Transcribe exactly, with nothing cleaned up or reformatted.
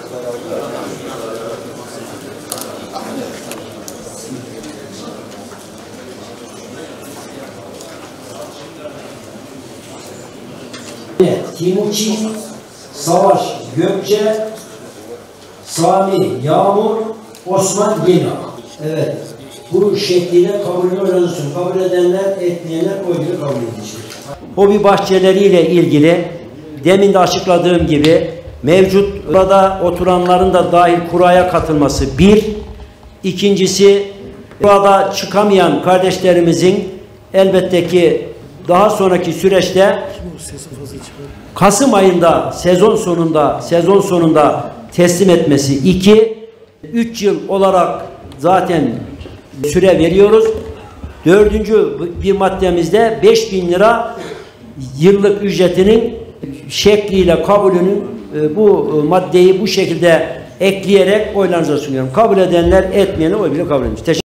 Timuçin, Savaş Gökçe, Sami Yağmur, Osman Yena. Evet. Bu şekliyle kabulünü organizasyon. Kabul edenler, etmeyenler oyunu kabul edilecek. Hobi bahçeleriyle ilgili demin de açıkladığım gibi mevcut burada oturanların da dahil kuraya katılması bir. İkincisi burada çıkamayan kardeşlerimizin elbette ki daha sonraki süreçte Kasım ayında sezon sonunda sezon sonunda teslim etmesi iki. Üç yıl olarak zaten süre veriyoruz. Dördüncü bir maddemizde beş bin lira yıllık ücretinin şekliyle kabulünün bu maddeyi bu şekilde ekleyerek oylarınıza sunuyorum. Kabul edenler, etmeyenler oy bile kabul edilmiş. Teşekkür